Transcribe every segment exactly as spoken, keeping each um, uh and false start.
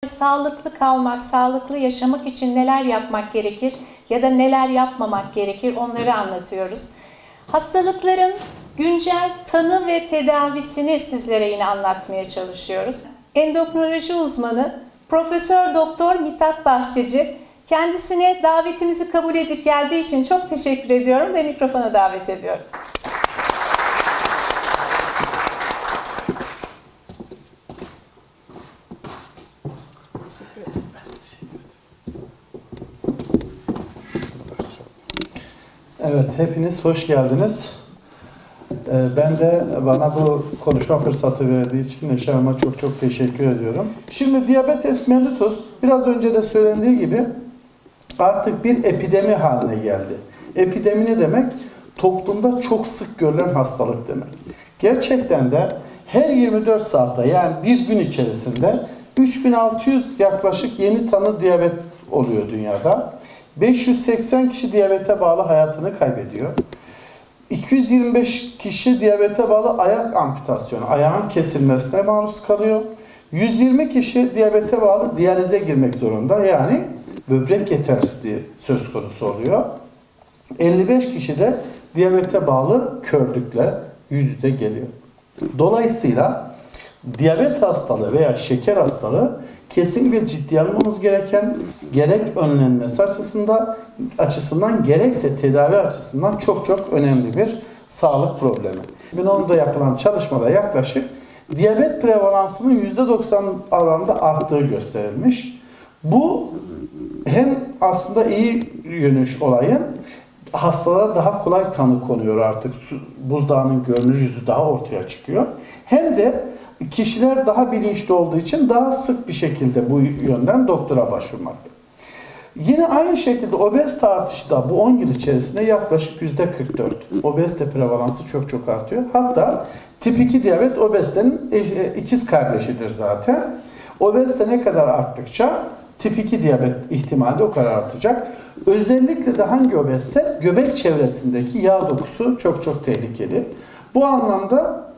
Sağlıklı kalmak, sağlıklı yaşamak için neler yapmak gerekir ya da neler yapmamak gerekir onları anlatıyoruz. Hastalıkların güncel tanı ve tedavisini sizlere yine anlatmaya çalışıyoruz. Endokrinoloji uzmanı Profesör Doktor Mithat Bahçeci, kendisine davetimizi kabul edip geldiği için çok teşekkür ediyorum ve mikrofona davet ediyorum. Evet, hepiniz hoş geldiniz. Ben de bana bu konuşma fırsatı verdiği için Neşe Hanım'a çok çok teşekkür ediyorum. Şimdi diyabetes mellitus biraz önce de söylendiği gibi artık bir epidemi haline geldi. Epidemi ne demek? Toplumda çok sık görülen hastalık demek. Gerçekten de her yirmi dört saatte yani bir gün içerisinde üç bin altı yüz yaklaşık yeni tanı diyabet oluyor dünyada. beş yüz seksen kişi diyabete bağlı hayatını kaybediyor. iki yüz yirmi beş kişi diyabete bağlı ayak amputasyonu, ayağın kesilmesine maruz kalıyor. yüz yirmi kişi diyabete bağlı diyalize girmek zorunda. Yani böbrek yetersizliği söz konusu oluyor. elli beş kişi de diyabete bağlı körlükle yüz yüze geliyor. Dolayısıyla diyabet hastalığı veya şeker hastalığı kesinlikle ciddiye almamız gereken, gerek önlenmesi açısından, açısından gerekse tedavi açısından çok çok önemli bir sağlık problemi. iki bin onda yapılan çalışmada yaklaşık diyabet prevalansının yüzde doksan oranında arttığı gösterilmiş. Bu hem aslında iyi yönü olayın, hastalara daha kolay tanı konuyor artık. Buzdağının görünür yüzü daha ortaya çıkıyor. Hem de kişiler daha bilinçli olduğu için daha sık bir şekilde bu yönden doktora başvurmakta. Yine aynı şekilde obezite artışı da bu on yıl içerisinde yaklaşık yüzde kırk dört. Obezite prevalansı çok çok artıyor. Hatta tip iki diyabet obezitenin ikiz kardeşidir zaten. Obezite ne kadar arttıkça tip iki diyabet ihtimali de o kadar artacak. Özellikle de hangi obezite? Göbek çevresindeki yağ dokusu çok çok tehlikeli. Bu anlamda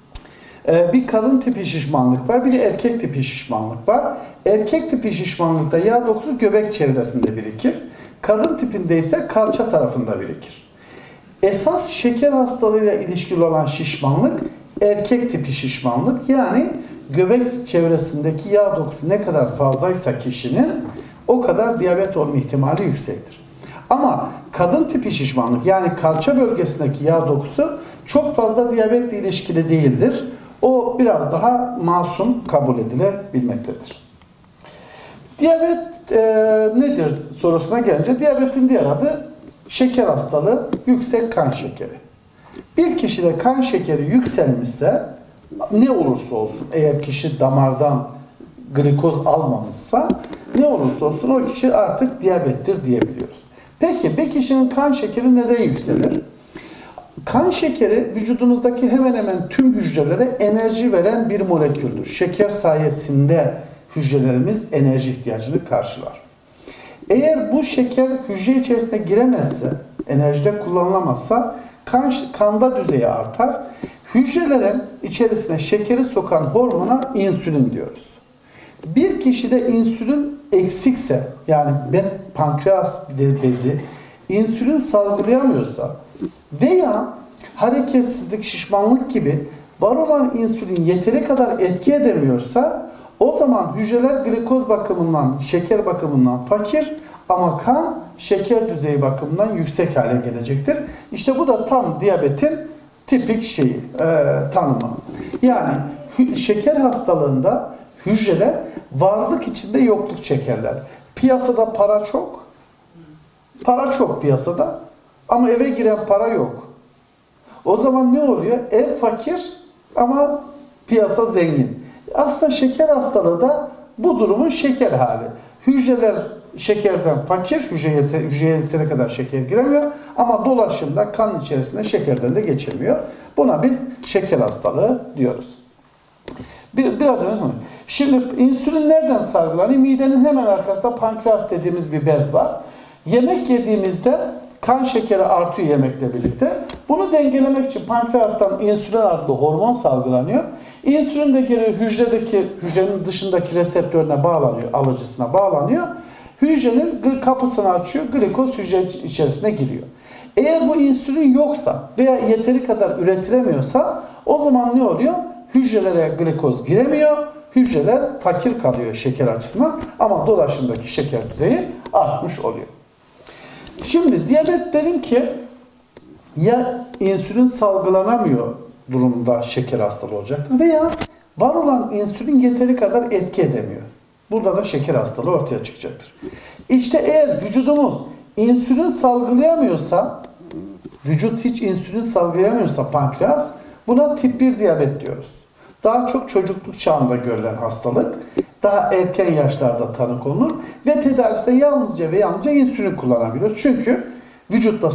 bir kadın tipi şişmanlık var, bir de erkek tipi şişmanlık var. Erkek tipi şişmanlıkta yağ dokusu göbek çevresinde birikir. Kadın tipinde ise kalça tarafında birikir. Esas şeker hastalığıyla ilişkili olan şişmanlık erkek tipi şişmanlık. Yani göbek çevresindeki yağ dokusu ne kadar fazlaysa kişinin o kadar diyabet olma ihtimali yüksektir. Ama kadın tipi şişmanlık yani kalça bölgesindeki yağ dokusu çok fazla diyabetle ilişkili değildir. O biraz daha masum kabul edilebilmektedir. Diyabet e, nedir sorusuna gelince diyabetin diğer adı şeker hastalığı, yüksek kan şekeri. Bir kişide kan şekeri yükselmişse ne olursa olsun eğer kişi damardan glikoz almamışsa ne olursa olsun o kişi artık diyabettir diyebiliyoruz. Peki bir kişinin kan şekeri neden yükselir? Kan şekeri vücudumuzdaki hemen hemen tüm hücrelere enerji veren bir moleküldür. Şeker sayesinde hücrelerimiz enerji ihtiyacını karşılar. Eğer bu şeker hücre içerisine giremezse, enerjide kullanılamazsa kan, kanda düzeyi artar. Hücrelerin içerisine şekeri sokan hormona insülin diyoruz. Bir kişide insülin eksikse, yani pankreas bezi insülin salgılayamıyorsa veya hareketsizlik, şişmanlık gibi var olan insülin yeteri kadar etki edemiyorsa o zaman hücreler glikoz bakımından, şeker bakımından fakir ama kan şeker düzeyi bakımından yüksek hale gelecektir. İşte bu da tam diyabetin tipik şeyi, e, tanımı. Yani şeker hastalığında hücreler varlık içinde yokluk çekerler. Piyasada para çok, para çok piyasada ama eve giren para yok. O zaman ne oluyor? Ev fakir ama piyasa zengin. Aslında şeker hastalığı da bu durumun şeker hali. Hücreler şekerden fakir, hücreye, yete, hücreye yeteri kadar şeker giremiyor ama dolaşımda kan içerisinde şekerden de geçemiyor. Buna biz şeker hastalığı diyoruz. Bir, biraz önce mi? Şimdi insülin nereden salgılanıyor? Midenin hemen arkasında pankreas dediğimiz bir bez var. Yemek yediğimizde kan şekeri artıyor yemekle birlikte. Bunu dengelemek için pankreastan insülin adlı hormon salgılanıyor. İnsülin de geliyor hücredeki, hücrenin dışındaki reseptörüne bağlanıyor, alıcısına bağlanıyor. Hücrenin kapısını açıyor, glikoz hücre içerisine giriyor. Eğer bu insülin yoksa veya yeteri kadar üretilemiyorsa o zaman ne oluyor? Hücrelere glikoz giremiyor, hücreler fakir kalıyor şeker açısından ama dolaşımdaki şeker düzeyi artmış oluyor. Şimdi diyabet dedim ki ya insülin salgılanamıyor durumda şeker hastalığı olacaktır veya var olan insülin yeteri kadar etki edemiyor. Burada da şeker hastalığı ortaya çıkacaktır. İşte eğer vücudumuz insülin salgılayamıyorsa, vücut hiç insülin salgılayamıyorsa pankreas, buna tip bir diyabet diyoruz. Daha çok çocukluk çağında görülen hastalık, daha erken yaşlarda tanı konulur ve tedavisi yalnızca ve yalnızca insülin kullanabiliyoruz. Çünkü vücutta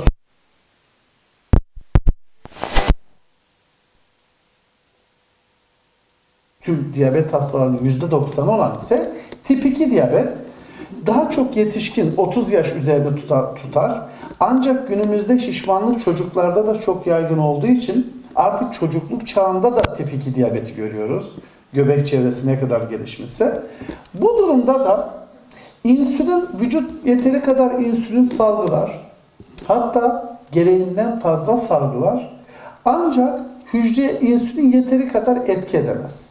tüm diyabet hastalarının yüzde doksanı olan ise tip iki diyabet. Daha çok yetişkin otuz yaş üzerinde tutar. Ancak günümüzde şişmanlık çocuklarda da çok yaygın olduğu için artık çocukluk çağında da tip iki diyabeti görüyoruz. Göbek çevresi ne kadar gelişmişse. Bu durumda da insülin, vücut yeteri kadar insülin salgılar. Hatta gereğinden fazla salgılar. Ancak hücreye insülin yeteri kadar etki edemez.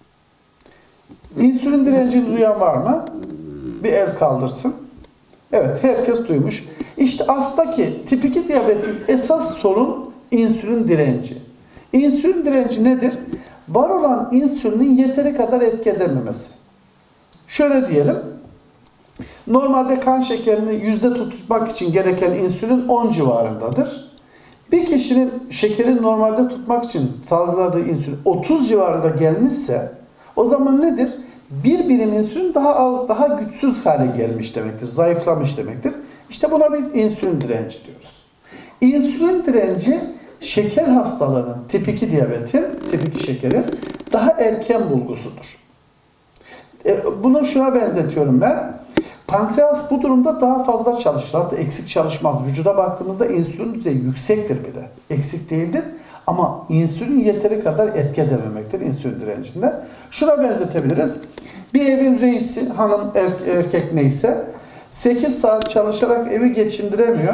İnsülin direncini duyan var mı? Bir el kaldırsın. Evet, herkes duymuş. İşte aslında ki tip iki diyabetin esas sorun insülin direnci. İnsülin direnci nedir? Var olan insülinin yeteri kadar etki edememesi. Şöyle diyelim. Normalde kan şekerini yüzde tutmak için gereken insülin on civarındadır. Bir kişinin şekerini normalde tutmak için salgıladığı insülin otuz civarında gelmişse o zaman nedir? Bir birim insülin daha az, daha güçsüz hale gelmiş demektir. Zayıflamış demektir. İşte buna biz insülin direnci diyoruz. İnsülin direnci şeker hastalığının, tip iki diyabetin, tip iki şekerin daha erken bulgusudur. E, bunu şuna benzetiyorum ben. Pankreas bu durumda daha fazla çalışır. Hatta eksik çalışmaz. Vücuda baktığımızda insülin düzeyi yüksektir bile. Eksik değildir. Ama insülin yeteri kadar etki edememektir insülin direncinde. Şuna benzetebiliriz. Bir evin reisi, hanım, erkek neyse sekiz saat çalışarak evi geçindiremiyor.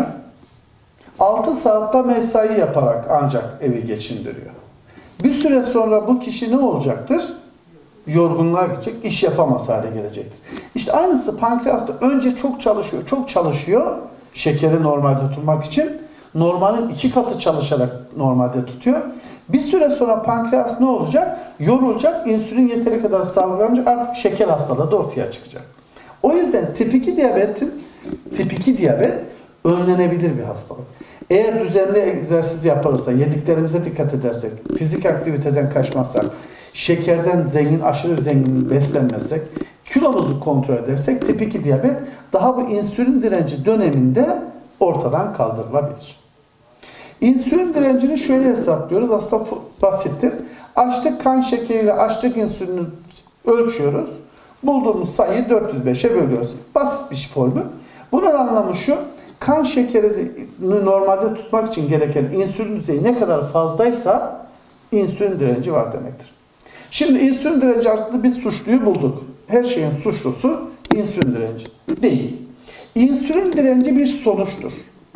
altı saatte mesai yaparak ancak evi geçindiriyor. Bir süre sonra bu kişi ne olacaktır? Yorgunluğa gidecek, iş yapamaz hale gelecektir. İşte aynısı pankreasta önce çok çalışıyor, çok çalışıyor şekeri normalde tutmak için. Normalin iki katı çalışarak normalde tutuyor. Bir süre sonra pankreas ne olacak? Yorulacak, insülin yeteri kadar salgılamayacak, artık şeker hastalığı da ortaya çıkacak. O yüzden tip iki diyabetin, tip iki diyabet önlenebilir bir hastalık. Eğer düzenli egzersiz yaparsa, yediklerimize dikkat edersek, fizik aktiviteden kaçmazsak, şekerden zengin, aşırı zengin beslenmezsek, kilomuzu kontrol edersek tip iki diyabet daha bu insülin direnci döneminde ortadan kaldırılabilir. İnsülin direncini şöyle hesaplıyoruz. Aslında basittir. Açlık kan şekeriyle açlık insülini ölçüyoruz. Bulduğumuz sayıyı dört yüz beşe bölüyoruz. Basit bir formül. Bunun anlamı şu. Kan şekerini normalde tutmak için gereken insülin düzeyi ne kadar fazlaysa insülin direnci var demektir. Şimdi insülin direnci hakkında biz suçluyu bulduk. Her şeyin suçlusu insülin direnci değil. İnsülin direnci bir sonuçtur.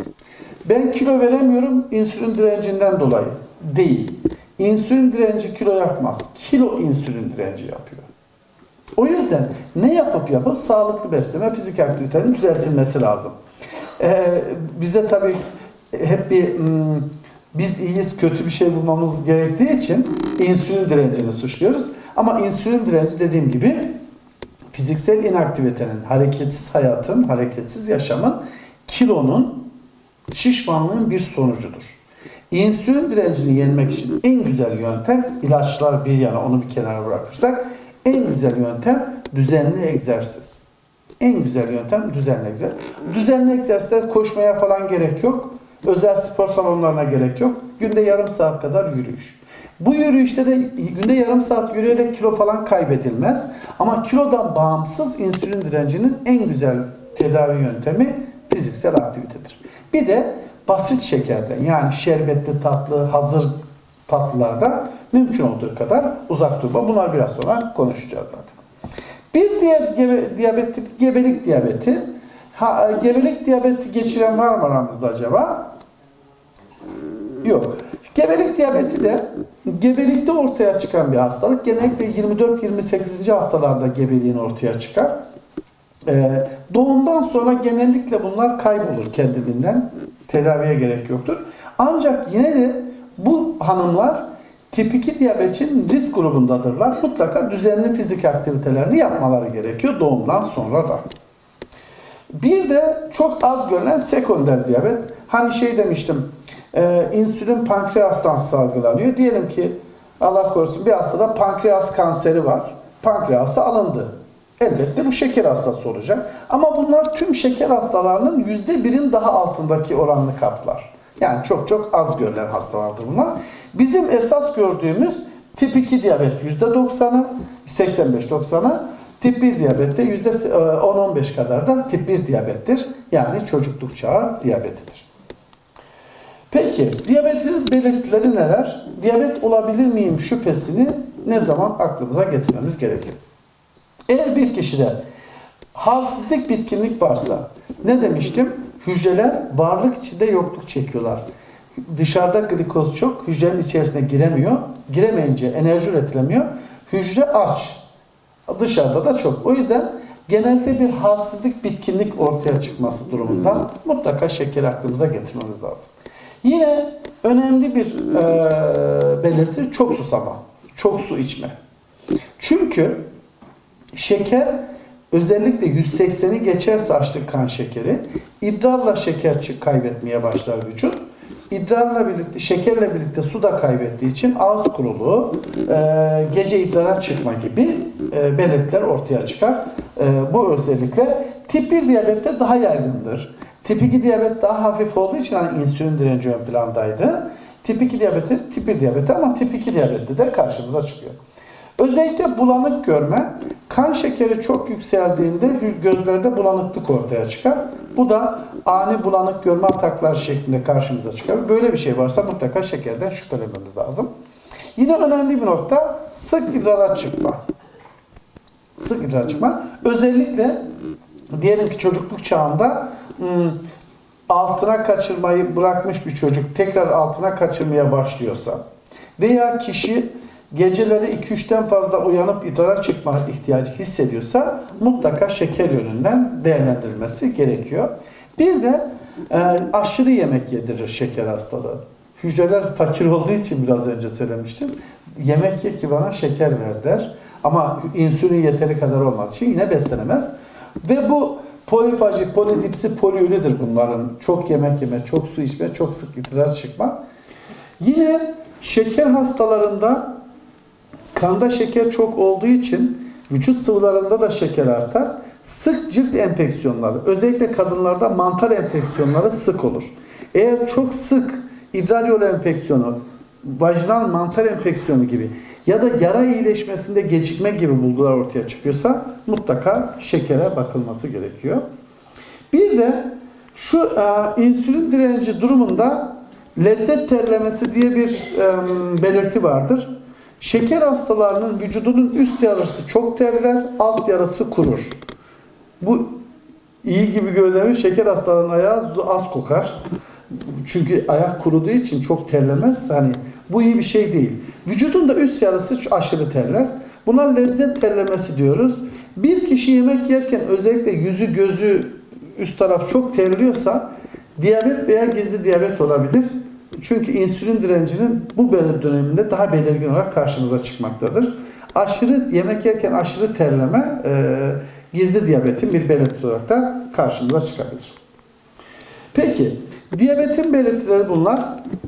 Ben kilo veremiyorum insülin direncinden dolayı. Değil. İnsülin direnci kilo yapmaz. Kilo insülin direnci yapıyor. O yüzden ne yapıp yapıp sağlıklı besleme, fizik aktivitenin düzeltilmesi lazım. Ee, bize tabii hep bir hmm, biz iyiyiz, kötü bir şey bulmamız gerektiği için insülin direncini suçluyoruz. Ama insülin direnci dediğim gibi fiziksel inaktivitenin, hareketsiz hayatın, hareketsiz yaşamın, kilonun, şişmanlığın bir sonucudur. İnsülin direncini yenmek için en güzel yöntem, ilaçlar bir yana onu bir kenara bırakırsak, en güzel yöntem düzenli egzersiz. En güzel yöntem düzenli egzersiz. Düzenli egzersizler koşmaya falan gerek yok. Özel spor salonlarına gerek yok. Günde yarım saat kadar yürüyüş. Bu yürüyüşte de günde yarım saat yürüyerek kilo falan kaybedilmez. Ama kilodan bağımsız insülin direncinin en güzel tedavi yöntemi fiziksel aktivitedir. Bir de basit şekerden yani şerbetli tatlı, hazır tatlılardan mümkün olduğu kadar uzak durma. Bunlar biraz sonra konuşacağız zaten. Bir diğer gebe, diyabet tipi gebelik diyabeti. Ha, gebelik diyabeti geçiren var mı aramızda acaba? Yok. Gebelik diyabeti de gebelikte ortaya çıkan bir hastalık. Genellikle yirmi dört yirmi sekizinci haftalarda gebeliğin ortaya çıkar. Ee, doğumdan sonra genellikle bunlar kaybolur kendiliğinden. Tedaviye gerek yoktur. Ancak yine de bu hanımlar tip iki diyabetin risk grubundadırlar. Mutlaka düzenli fizik aktivitelerini yapmaları gerekiyor doğumdan sonra da. Bir de çok az görülen sekonder diyabet. Hani şey demiştim, e, insülin pankreastan salgılanıyor. Diyelim ki Allah korusun bir hastada pankreas kanseri var. Pankreası alındı. Elbette bu şeker hastası olacak. Ama bunlar tüm şeker hastalarının yüzde birin daha altındaki oranını kaplar. Yani çok çok az görülen hastalardır bunlar. Bizim esas gördüğümüz tip iki diyabet yüzde doksanı, seksen beş doksanı, tip bir diyabette yüzde on on beş kadar da tip bir diyabettir. Yani çocukluk çağı diyabetidir. Peki, diyabetin belirtileri neler? Diyabet olabilir miyim şüphesini ne zaman aklımıza getirmemiz gerekir? Eğer bir kişide halsizlik, bitkinlik varsa, ne demiştim? Hücreler varlık içinde yokluk çekiyorlar. Dışarıda glikoz çok, hücrenin içerisine giremiyor. Giremeyince enerji üretilemiyor. Hücre aç. Dışarıda da çok. O yüzden genelde bir halsizlik, bitkinlik ortaya çıkması durumunda mutlaka şekeri aklımıza getirmemiz lazım. Yine önemli bir e, belirti çok susama. Çok su içme. Çünkü şeker özellikle yüz sekseni geçerse açlık kan şekeri, idrarla şeker kaybetmeye başlar vücut. İdrarla birlikte, şekerle birlikte su da kaybettiği için ağız kuruluğu, e, gece idrara çıkma gibi e, belirtiler ortaya çıkar. E, bu özellikle tip bir diyabette daha yaygındır. Tip iki diyabet daha hafif olduğu için hani insülin direnci ön plandaydı. Tip iki diyabeti, tip bir diyabeti ama tip iki diyabette de karşımıza çıkıyor. Özellikle bulanık görme, kan şekeri çok yükseldiğinde gözlerde bulanıklık ortaya çıkar. Bu da ani bulanık görme ataklar şeklinde karşımıza çıkar. Böyle bir şey varsa mutlaka şekerden şüphelenmemiz lazım. Yine önemli bir nokta sık idrara çıkma. Sık idrara çıkma. Özellikle diyelim ki çocukluk çağında ım, altına kaçırmayı bırakmış bir çocuk tekrar altına kaçırmaya başlıyorsa veya kişi geceleri iki üçten fazla uyanıp idrara çıkma ihtiyacı hissediyorsa mutlaka şeker yönünden değerlendirilmesi gerekiyor. Bir de e, aşırı yemek yedirir şeker hastalığı. Hücreler fakir olduğu için biraz önce söylemiştim. Yemek ye ki bana şeker ver der. Ama insülin yeteri kadar olmadığı için yine beslenemez. Ve bu polifaji, polidipsi, poliüridir bunların. Çok yemek yeme, çok su içme, çok sık idrar çıkma. Yine şeker hastalarında kanda şeker çok olduğu için vücut sıvılarında da şeker artar. Sık cilt enfeksiyonları, özellikle kadınlarda mantar enfeksiyonları sık olur. Eğer çok sık idrar yolu enfeksiyonu, vajinal mantar enfeksiyonu gibi ya da yara iyileşmesinde gecikme gibi bulgular ortaya çıkıyorsa mutlaka şekere bakılması gerekiyor. Bir de şu e, insülin direnci durumunda lezzet terlemesi diye bir e, belirti vardır. Şeker hastalarının vücudunun üst yarısı çok terler, alt yarısı kurur. Bu iyi gibi görünüyor. Şeker hastalarının ayağı az kokar. Çünkü ayak kuruduğu için çok terlemez. Hani bu iyi bir şey değil. Vücudun da üst yarısı aşırı terler. Buna lezzet terlemesi diyoruz. Bir kişi yemek yerken özellikle yüzü, gözü, üst taraf çok terliyorsa diyabet veya gizli diyabet olabilir. Çünkü insülin direncinin bu döneminde daha belirgin olarak karşımıza çıkmaktadır. Aşırı yemek yerken aşırı terleme e, gizli diyabetin bir belirtisi olarak da karşımıza çıkabilir. Peki, diyabetin belirtileri bunlar.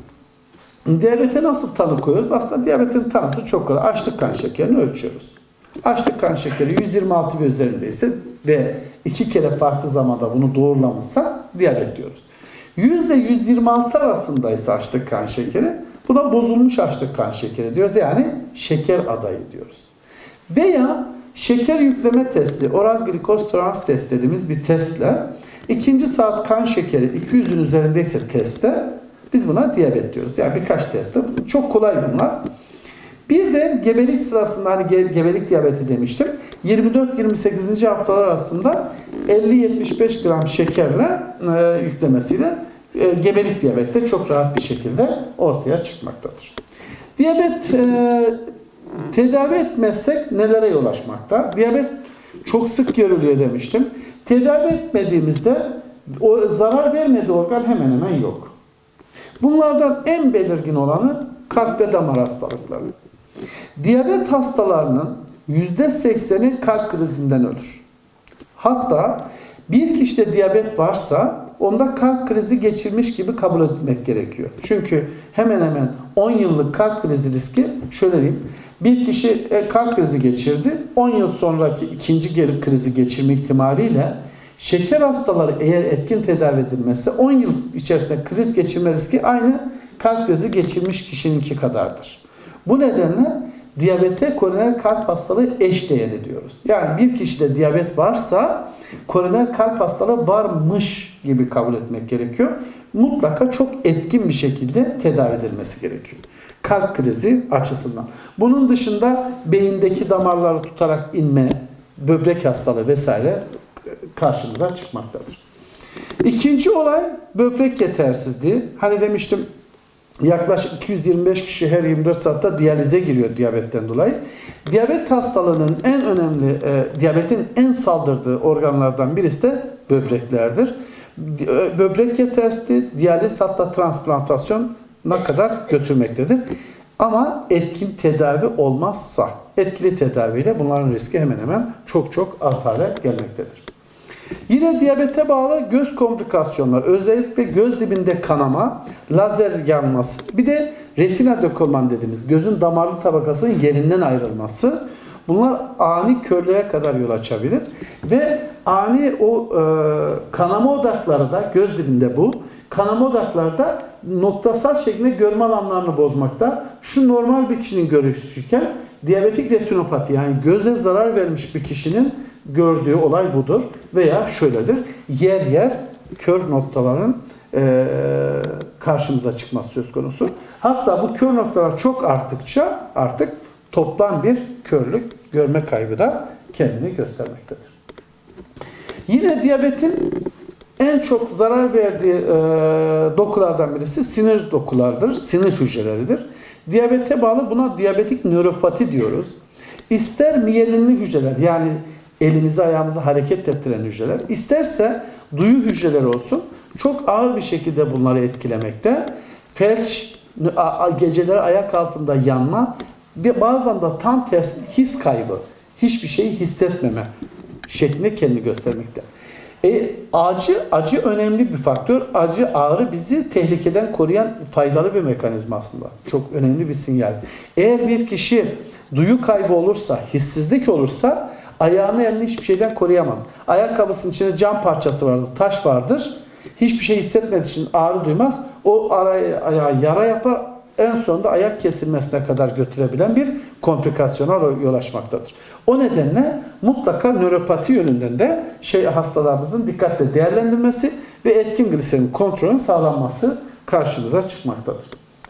Diyabete nasıl tanı koyuyoruz? Aslında diyabetin tanısı çok kolay. Açlık kan şekerini ölçüyoruz. Açlık kan şekeri yüz yirmi altı ve üzerindeyse ve iki kere farklı zamanda bunu doğrulamışsa diyabet diyoruz. yüzde yüz yirmi altı arasındaysa açlık kan şekeri, buna bozulmuş açlık kan şekeri diyoruz. Yani şeker adayı diyoruz. Veya şeker yükleme testi, oral glikoz tolerans test dediğimiz bir testle ikinci saat kan şekeri iki yüzün üzerindeyse testte biz buna diyabet diyoruz. Yani birkaç testte. Çok kolay bunlar. Bir de gebelik sırasında hani ge gebelik diyabeti demiştim. yirmi dört yirmi sekizinci haftalar arasında elli yetmiş beş gram şekerle e, yüklemesiyle e, gebelik diyabeti de çok rahat bir şekilde ortaya çıkmaktadır. Diyabet e, tedavi etmezsek nelere yol açmakta? Diyabet çok sık görülüyor demiştim. Tedavi etmediğimizde o zarar vermediği organ hemen hemen yok. Bunlardan en belirgin olanı kalp ve damar hastalıkları. Diyabet hastalarının yüzde sekseni kalp krizinden ölür. Hatta bir kişide diyabet varsa onda kalp krizi geçirmiş gibi kabul etmek gerekiyor. Çünkü hemen hemen on yıllık kalp krizi riski şöyle diyeyim. Bir kişi kalp krizi geçirdi. on yıl sonraki ikinci geri krizi geçirme ihtimaliyle şeker hastaları eğer etkin tedavi edilmezse on yıl içerisinde kriz geçirme riski aynı kalp krizi geçirmiş kişininki kadardır. Bu nedenle diyabete koroner kalp hastalığı eşdeğeri diyoruz. Yani bir kişide diyabet varsa koroner kalp hastalığı varmış gibi kabul etmek gerekiyor. Mutlaka çok etkin bir şekilde tedavi edilmesi gerekiyor. Kalp krizi açısından. Bunun dışında beyindeki damarları tutarak inme, böbrek hastalığı vesaire karşımıza çıkmaktadır. İkinci olay böbrek yetersizliği. Hani demiştim yaklaşık iki yüz yirmi beş kişi her yirmi dört saatte diyalize giriyor diyabetten dolayı. Diyabet hastalığının en önemli, e, diyabetin en saldırdığı organlardan birisi de böbreklerdir. Böbrek yetersizliği, diyaliz hatta transplantasyona kadar götürmektedir. Ama etkin tedavi olmazsa, etkili tedaviyle bunların riski hemen hemen çok çok az hale gelmektedir. Yine diyabete bağlı göz komplikasyonlar, özellikle göz dibinde kanama, lazer yanması, bir de retina dökülman dediğimiz gözün damarlı tabakasının yerinden ayrılması. Bunlar ani körlüğe kadar yol açabilir ve ani o e, kanama odakları da göz dibinde bu. Kanama odakları da noktasal şeklinde görme alanlarını bozmakta. Şu normal bir kişinin görüşüken diyabetik retinopati yani göze zarar vermiş bir kişinin gördüğü olay budur. Veya şöyledir. Yer yer kör noktaların e, karşımıza çıkması söz konusu. Hatta bu kör noktalar çok arttıkça artık toplam bir körlük, görme kaybı da kendini göstermektedir. Yine diyabetin en çok zarar verdiği e, dokulardan birisi sinir dokulardır, sinir hücreleridir. Diyabete bağlı buna diyabetik nöropati diyoruz. İster miyelinli hücreler yani elimizi ayağımızı hareket ettiren hücreler, isterse duyu hücreleri olsun çok ağır bir şekilde bunları etkilemekte. Felç, geceleri ayak altında yanma, bazen de tam tersi his kaybı, hiçbir şeyi hissetmeme şeklinde kendini göstermekte. E, acı, acı önemli bir faktör. Acı, ağrı bizi tehlikeden koruyan faydalı bir mekanizma aslında. Çok önemli bir sinyal. Eğer bir kişi duyu kaybı olursa, hissizlik olursa ayağını elini hiçbir şeyden koruyamaz. Ayakkabısının içinde cam parçası vardır, taş vardır. Hiçbir şey hissetmediği için ağrı duymaz. O araya, ayağa yara yapar. En sonunda ayak kesilmesine kadar götürebilen bir komplikasyona yol açmaktadır. O nedenle mutlaka nöropati yönünden de şey hastalarımızın dikkatle değerlendirilmesi ve etkin glisemik kontrolün sağlanması karşımıza çıkmaktadır.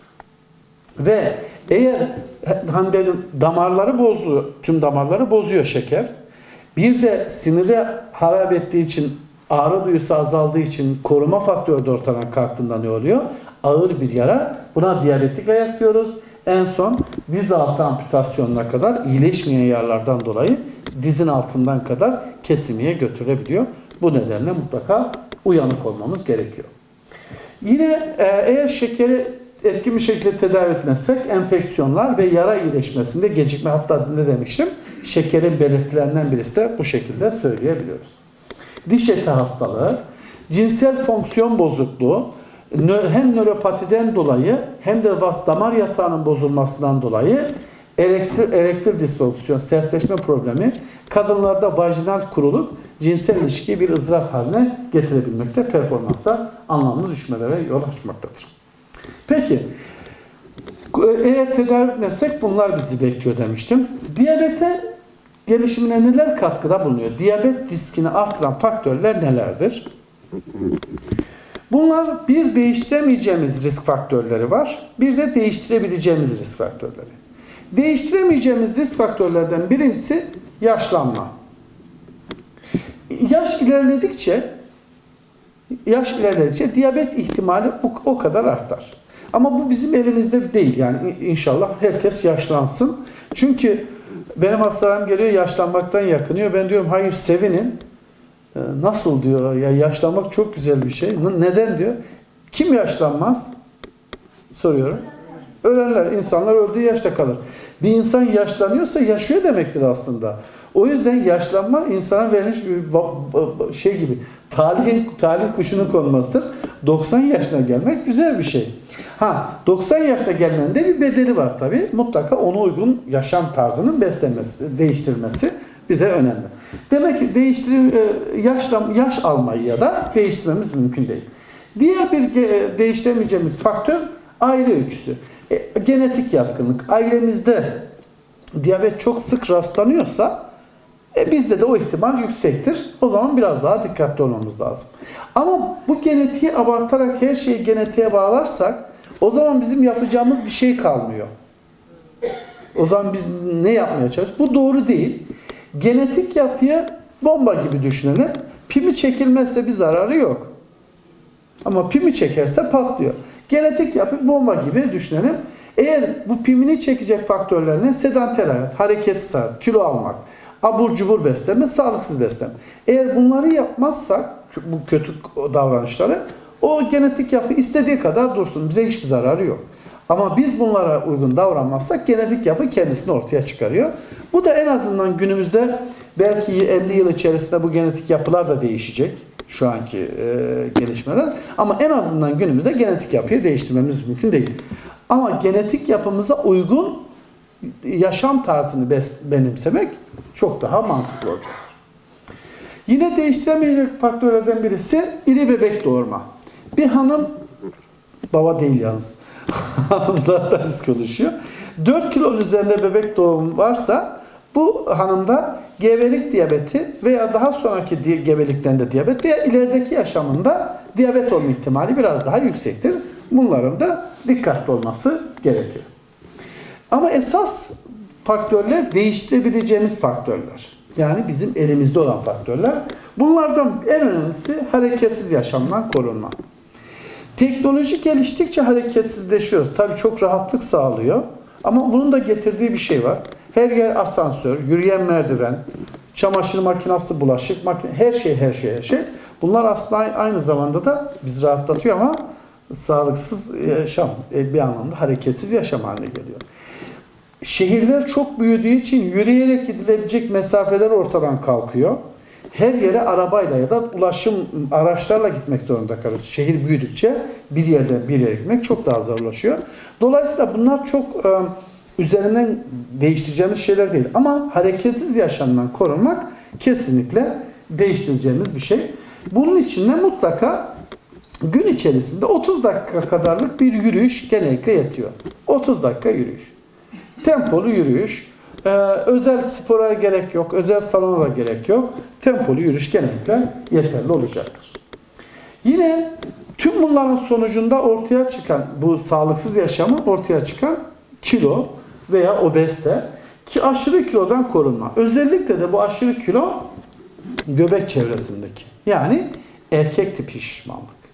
Ve eğer hani dedim damarları bozuyor, tüm damarları bozuyor şeker. Bir de siniri harap ettiği için ağrı duyusu azaldığı için koruma faktörü de ortadan kalktığında ne oluyor? Ağır bir yara. Buna diyabetik ayak diyoruz. En son diz altı amputasyonuna kadar iyileşmeyen yaralardan dolayı dizin altından kadar kesimeye götürebiliyor. Bu nedenle mutlaka uyanık olmamız gerekiyor. Yine eğer şekeri etkin bir şekilde tedavi etmezsek enfeksiyonlar ve yara iyileşmesinde gecikme, hatta ne demiştim? Şekerin belirtilerinden birisi de bu şekilde söyleyebiliyoruz. Diş eti hastalığı, cinsel fonksiyon bozukluğu, hem nöropatiden dolayı hem de damar yatağının bozulmasından dolayı erektil, erektil disfonksiyon, sertleşme problemi, kadınlarda vajinal kuruluk, cinsel ilişkiyi bir ızdırap haline getirebilmekte, performansta anlamlı düşmelere yol açmaktadır. Peki, eğer tedavi etmezsek bunlar bizi bekliyor demiştim. Diyabete gelişimine neler katkıda bulunuyor? Diyabet riskini arttıran faktörler nelerdir? Bunlar bir değiştiremeyeceğimiz risk faktörleri var, bir de değiştirebileceğimiz risk faktörleri. Değiştiremeyeceğimiz risk faktörlerden birincisi yaşlanma. Yaş ilerledikçe yaş ilerledikçe diyabet ihtimali o, o kadar artar. Ama bu bizim elimizde değil. Yani inşallah herkes yaşlansın. Çünkü benim hastalarım geliyor yaşlanmaktan yakınıyor. Ben diyorum hayır sevinin. Nasıl diyor ya, yaşlanmak çok güzel bir şey. Neden diyor? Kim yaşlanmaz? Soruyorum. Ölenler, insanlar öldüğü yaşta kalır. Bir insan yaşlanıyorsa yaşıyor demektir aslında. O yüzden yaşlanma insana verilmiş bir şey gibi. Talih, talih kuşunun konmasıdır. doksan yaşına gelmek güzel bir şey. Ha, doksan yaşına gelmenin de bir bedeli var tabii. Mutlaka ona uygun yaşam tarzının beslenmesi, değiştirmesi bize önemli. Demek ki değiştir yaşla yaş almayı ya da değiştirmemiz mümkün değil. Diğer bir değiştiremeyeceğimiz faktör aile öyküsü. E, genetik yatkınlık. Ailemizde diyabet çok sık rastlanıyorsa e, bizde de o ihtimal yüksektir. O zaman biraz daha dikkatli olmamız lazım. Ama bu genetiği abartarak her şeyi genetiğe bağlarsak o zaman bizim yapacağımız bir şey kalmıyor. O zaman biz ne yapmaya çalışıyoruz? Bu doğru değil. Genetik yapıya bomba gibi düşünelim. Pimi çekilmezse bir zararı yok. Ama pimi çekerse patlıyor. Genetik yapı bomba gibi düşünelim. Eğer bu pimini çekecek faktörlerine sedanter hayat, hareketsiz hayat, kilo almak, abur cubur beslenme, sağlıksız beslenme. Eğer bunları yapmazsak, bu kötü davranışları, o genetik yapı istediği kadar dursun. Bize hiçbir zararı yok. Ama biz bunlara uygun davranmazsak genetik yapı kendisini ortaya çıkarıyor. Bu da en azından günümüzde belki elli yıl içerisinde bu genetik yapılar da değişecek. Şu anki e, gelişmeler. Ama en azından günümüzde genetik yapıyı değiştirmemiz mümkün değil. Ama genetik yapımıza uygun yaşam tarzını benimsemek çok daha mantıklı olacaktır. Yine değiştiremeyecek faktörlerden birisi iri bebek doğurma. Bir hanım, baba değil yalnız, hanımlar da siz konuşuyor. dört kilonun üzerinde bebek doğum varsa bu hanımda gebelik diyabeti veya daha sonraki gebelikten de diyabet veya ilerideki yaşamında diyabet olma ihtimali biraz daha yüksektir. Bunların da dikkatli olması gerekiyor. Ama esas faktörler değiştirebileceğimiz faktörler. Yani bizim elimizde olan faktörler. Bunlardan en önemlisi hareketsiz yaşamdan korunma. Teknoloji geliştikçe hareketsizleşiyoruz. Tabii çok rahatlık sağlıyor. Ama bunun da getirdiği bir şey var. Her yer asansör, yürüyen merdiven, çamaşır makinesi, bulaşık makinesi, her şey, her şey, her şey. Bunlar aslında aynı zamanda da bizi rahatlatıyor ama sağlıksız yaşam, bir anlamda hareketsiz yaşam haline geliyor. Şehirler çok büyüdüğü için yürüyerek gidilebilecek mesafeler ortadan kalkıyor. Her yere arabayla ya da ulaşım araçlarla gitmek zorunda kalıyoruz. Şehir büyüdükçe bir yerden bir yere gitmek çok daha zorlaşıyor. Dolayısıyla bunlar çok e, üzerinden değiştireceğimiz şeyler değil. Ama hareketsiz yaşamdan korunmak kesinlikle değiştireceğimiz bir şey. Bunun için de mutlaka gün içerisinde otuz dakika kadarlık bir yürüyüş genellikle yetiyor. otuz dakika yürüyüş. Tempolu yürüyüş. Ee, özel spora gerek yok. Özel salona da gerek yok. Tempolu yürüyüş genellikle yeterli olacaktır. Yine tüm bunların sonucunda ortaya çıkan bu sağlıksız yaşamı ortaya çıkan kilo veya obezite ki aşırı kilodan korunma. Özellikle de bu aşırı kilo göbek çevresindeki. Yani erkek tipi şişmanlık.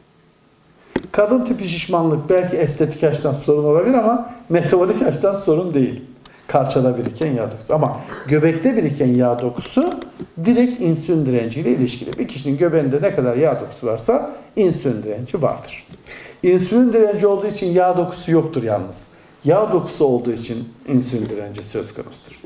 Kadın tipi şişmanlık belki estetik açıdan sorun olabilir ama metabolik açıdan sorun değil. Kalçada biriken yağ dokusu. Ama göbekte biriken yağ dokusu direkt insülin direnciyle ilişkili. Bir kişinin göbeğinde ne kadar yağ dokusu varsa insülin direnci vardır. İnsülin direnci olduğu için yağ dokusu yoktur yalnız. Yağ dokusu olduğu için insülin direnci söz konusudur.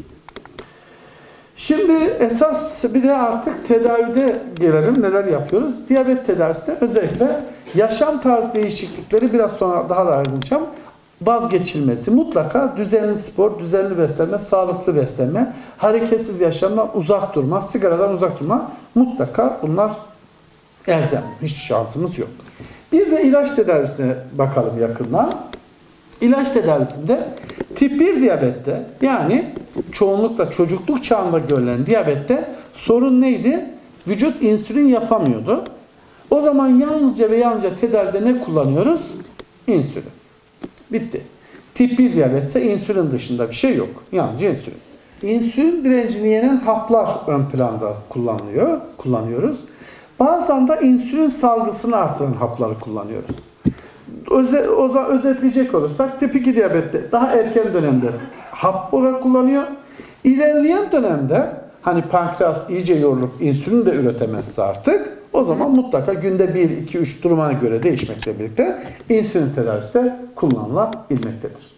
Şimdi esas bir de artık tedavide gelelim. Neler yapıyoruz? Diyabet tedavisinde özellikle yaşam tarzı değişiklikleri biraz sonra daha da ayrılacağım. Vazgeçilmesi. Mutlaka düzenli spor, düzenli beslenme, sağlıklı beslenme, hareketsiz yaşamdan uzak durma, sigaradan uzak durma. Mutlaka bunlar elzem. Hiç şansımız yok. Bir de ilaç tedavisine bakalım yakından. İlaç tedavisinde tip bir diyabette yani çoğunlukla çocukluk çağında görülen diyabette sorun neydi? Vücut insülin yapamıyordu. O zaman yalnızca ve yalnızca tedavide ne kullanıyoruz? İnsülin. Bitti. Tip bir diyabetse insülin dışında bir şey yok. Yalnızca insülin. İnsülin direncini yenen haplar ön planda kullanılıyor, kullanıyoruz. Bazen de insülin salgısını artıran hapları kullanıyoruz. Öze, o zaman özetleyecek olursak tip iki diyabette daha erken dönemde hap olarak kullanıyor. İlerleyen dönemde hani pankreas iyice yorulup insülin de üretemezse artık o zaman mutlaka günde bir, iki, üç durumuna göre değişmekle birlikte insülin tedavisi de kullanılabilmektedir.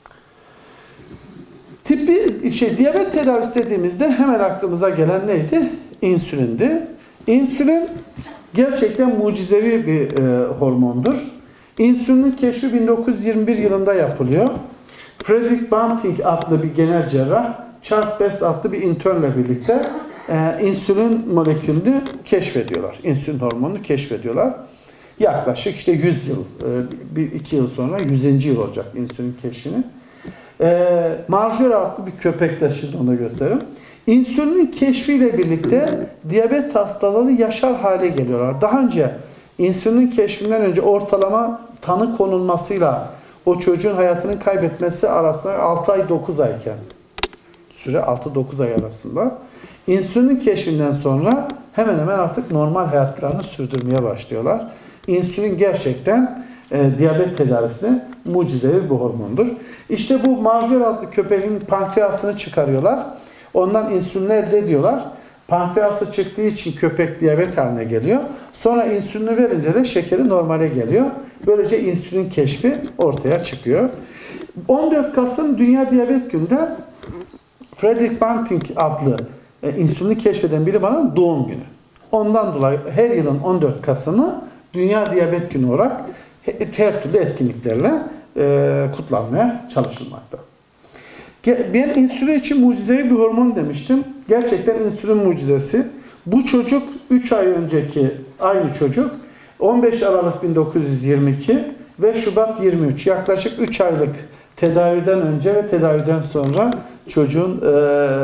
Tip bir şey, diyabet tedavisi dediğimizde hemen aklımıza gelen neydi? İnsülindi. İnsülin gerçekten mucizevi bir e, hormondur. İnsülinin keşfi bin dokuz yüz yirmi bir yılında yapılıyor. Frederick Banting adlı bir genel cerrah, Charles Best adlı bir internle birlikte e, insülin molekülünü keşfediyorlar. İnsülin hormonunu keşfediyorlar. Yaklaşık işte yüz yıl, e, bir iki yıl sonra yüzüncü yıl olacak insülin keşfini. E, Marjorie adlı bir köpekle şimdi onu göstereyim. İnsülinin keşfiyle birlikte diyabet hastaları yaşar hale geliyorlar. Daha önce insülinin keşfinden önce ortalama tanı konulmasıyla o çocuğun hayatını kaybetmesi arasında altı ay dokuz ayken süre altı dokuz ay arasında insülinin keşfinden sonra hemen hemen artık normal hayatlarını sürdürmeye başlıyorlar. İnsülin gerçekten e, diyabet tedavisine mucizevi bir hormondur. İşte bu Marjorie adlı köpeğin pankreasını çıkarıyorlar. Ondan insülini elde ediyorlar. Pankreası çıktığı için köpek diyabet haline geliyor. Sonra insülini verince de şekeri normale geliyor. Böylece insülin keşfi ortaya çıkıyor. on dört Kasım Dünya Diyabet Günü'nde Frederick Banting adlı e, insülini keşfeden bilim adamının doğum günü. Ondan dolayı her yılın on dört Kasım'ı Dünya Diyabet Günü olarak her türlü etkinliklerle e, kutlanmaya çalışılmakta. Ben insülin için mucizevi bir hormon demiştim. Gerçekten insülin mucizesi. Bu çocuk üç ay önceki aynı çocuk on beş Aralık bin dokuz yüz yirmi iki ve Şubat yirmi üç yaklaşık üç aylık tedaviden önce ve tedaviden sonra çocuğun e,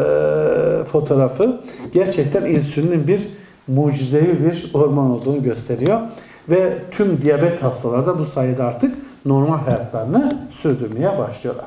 fotoğrafı gerçekten insülinin bir mucizevi bir hormon olduğunu gösteriyor. Ve tüm diyabet hastaları da bu sayede artık normal hayatlarını sürdürmeye başlıyorlar.